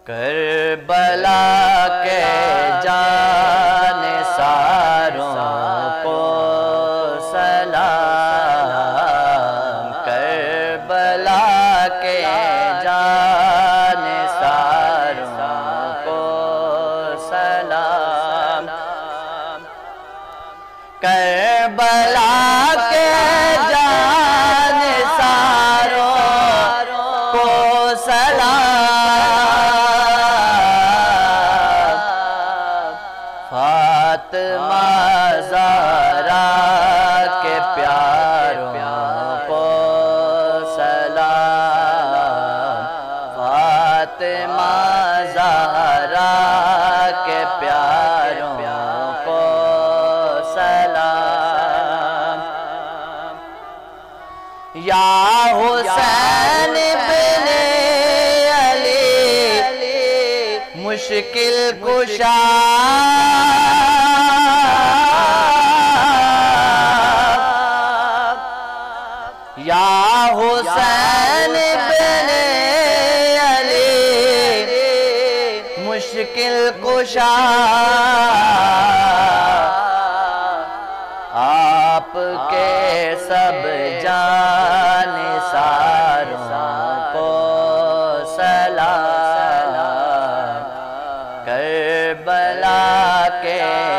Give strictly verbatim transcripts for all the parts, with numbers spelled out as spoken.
کربلا کے جانثاروں کو سلام، کربلا کے جانثاروں کو سلام، کربلا کے جانثاروں کو سلام، فاطمہ زہرا کے پیاروں کو سلام، فاطمہ زہرا کے پیاروں کو سلام، یا حسین بن علی مشکل کشا، یا حسین بن علی مشکل کشا، آپ کے سب جانثاروں کو سلام، کربلا کے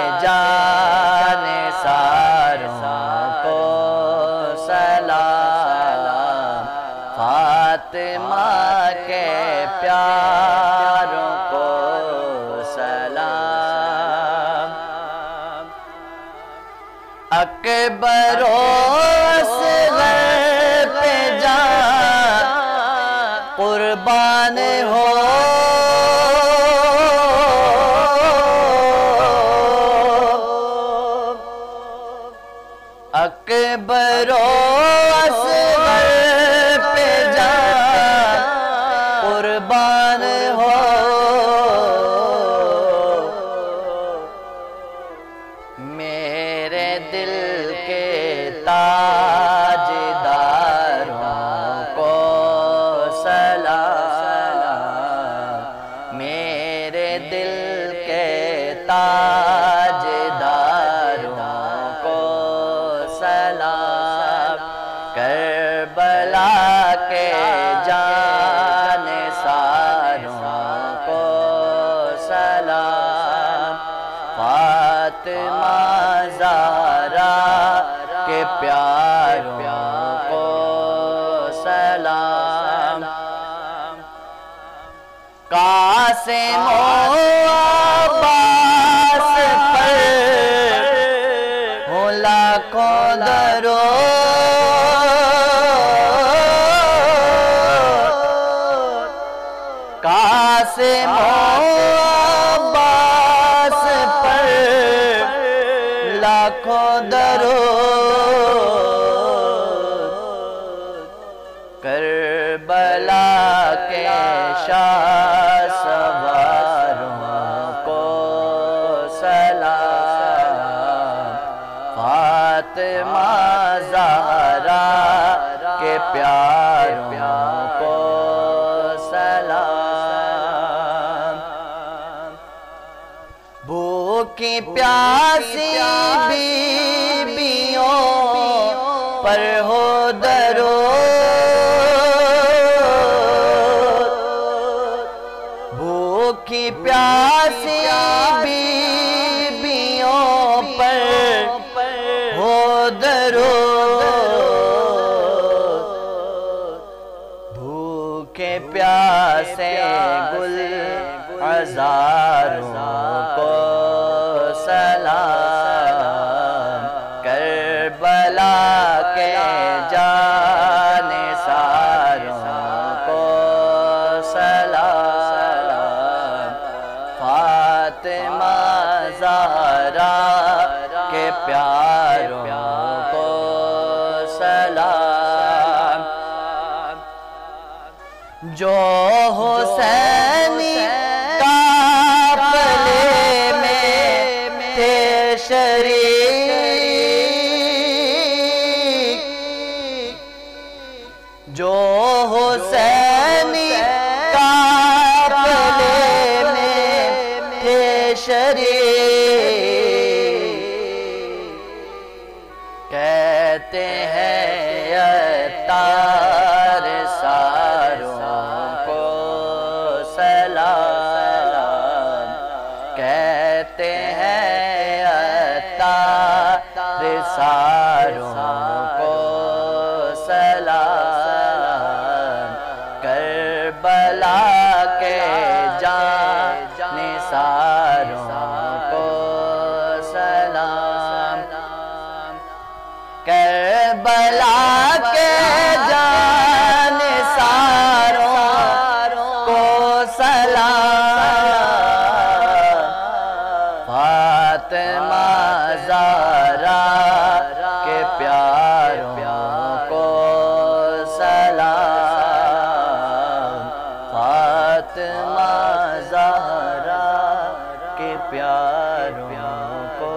جانثاروں کو سلام، فاطمہ کے پیاروں کو سلام، اکبر و اصغر پہ جان قربان ہو، اکبر و اصغر پہ جان قربان ہو، میرے دل کے تاجداروں کو سلام، میرے دل کے تاجداروں کو سلام، کربلا کے جانثاروں کو سلام، فاطمہ زہرا کے پیاروں کو سلام، قاسم و عباس پر ہوں لاکھوں درود، قاسم و عباس پر لاکھوں درود، کربلا کے شاہ سواروں کو سلام، فاطمہ زہرا کے پیاروں کو سلام، بھوکی پیاسی بیویوں پر ہو درود، بھوکی پیاسی بیویوں پر ہو درود، بھوکے پیاسے گل ہزاروں کو سلام، کربلا کے جانثاروں کو سلام، فاطمہ زہرا کے پیاروں کو سلام، جو حسینی قافلے میں تھے شریک، جو حسینی قافلے شریف کہتے ہیں اتار ساروں کو سلام، کہتے ہیں اتار ساروں کو سلام، کربلا کے جانثاروں کو سلام، کربلا کے جانثاروں کو سلام، فاطمہ زہرا کے پیاروں کو سلام، فاطمہ زہرا کے پیاروں کو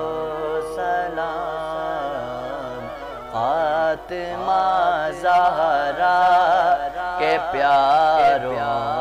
سلام، فاطمہ زہرا کے پیاروں